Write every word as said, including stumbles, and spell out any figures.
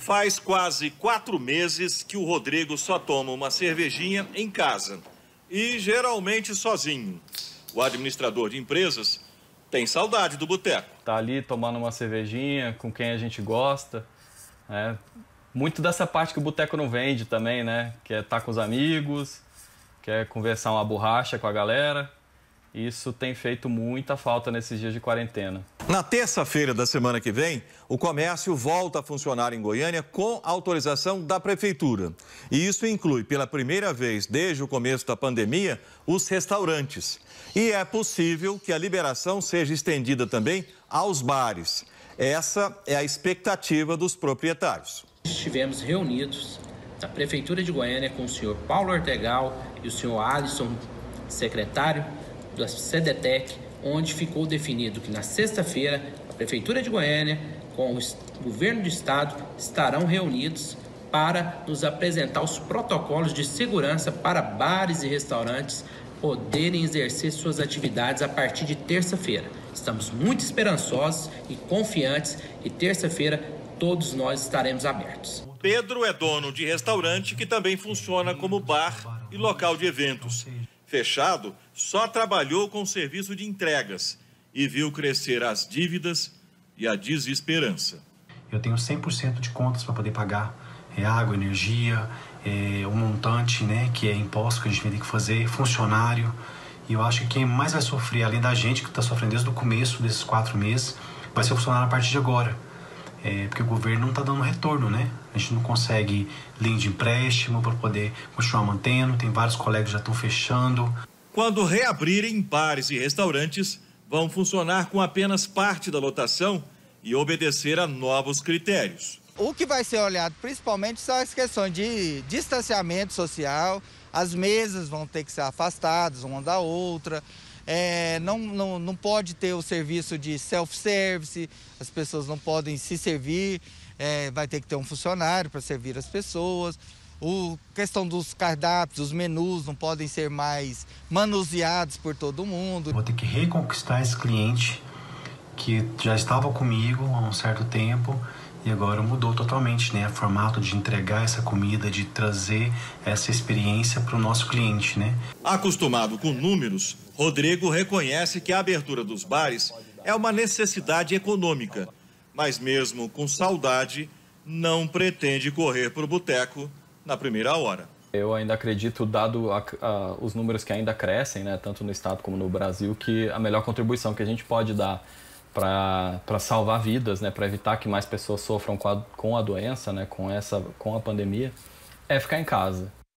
Faz quase quatro meses que o Rodrigo só toma uma cervejinha em casa e geralmente sozinho. O administrador de empresas tem saudade do boteco. Tá ali tomando uma cervejinha com quem a gente gosta, né? Muito dessa parte que o boteco não vende também, né? Que é estar com os amigos, quer conversar uma borracha com a galera. Isso tem feito muita falta nesses dias de quarentena. Na terça-feira da semana que vem, o comércio volta a funcionar em Goiânia com autorização da prefeitura. E isso inclui, pela primeira vez desde o começo da pandemia, os restaurantes. E é possível que a liberação seja estendida também aos bares. Essa é a expectativa dos proprietários. Estivemos reunidos na Prefeitura de Goiânia com o senhor Paulo Ortegal e o senhor Alisson, secretário da SEDETEC, onde ficou definido que na sexta-feira a Prefeitura de Goiânia com o Governo do Estado estarão reunidos para nos apresentar os protocolos de segurança para bares e restaurantes poderem exercer suas atividades a partir de terça-feira. Estamos muito esperançosos e confiantes e terça-feira todos nós estaremos abertos. Pedro é dono de restaurante que também funciona como bar e local de eventos. Fechado, só trabalhou com serviço de entregas e viu crescer as dívidas e a desesperança. Eu tenho cem por cento de contas para poder pagar, é água, energia, é um montante, né, que é imposto que a gente vai ter que fazer, funcionário. E eu acho que quem mais vai sofrer, além da gente que está sofrendo desde o começo desses quatro meses, vai ser o funcionário a partir de agora. É, porque o governo não está dando retorno, né? A gente não consegue linha de empréstimo para poder continuar mantendo, tem vários colegas que já estão fechando. Quando reabrirem, bares e restaurantes vão funcionar com apenas parte da lotação e obedecer a novos critérios. O que vai ser olhado principalmente são as questões de distanciamento social, as mesas vão ter que ser afastadas uma da outra. É, não, não, não pode ter o serviço de self-service, as pessoas não podem se servir, é, vai ter que ter um funcionário para servir as pessoas. A questão dos cardápios, os menus não podem ser mais manuseados por todo mundo. Vou ter que reconquistar esse cliente que já estava comigo há um certo tempo e agora mudou totalmente, né? O formato de entregar essa comida, de trazer essa experiência para o nosso cliente, né? Acostumado com números, Rodrigo reconhece que a abertura dos bares é uma necessidade econômica, mas mesmo com saudade, não pretende correr para o boteco na primeira hora. Eu ainda acredito, dado a, a, os números que ainda crescem, né, tanto no estado como no Brasil, que a melhor contribuição que a gente pode dar para salvar vidas, né, para evitar que mais pessoas sofram com a, com a doença, né, com, essa, com a pandemia, é ficar em casa.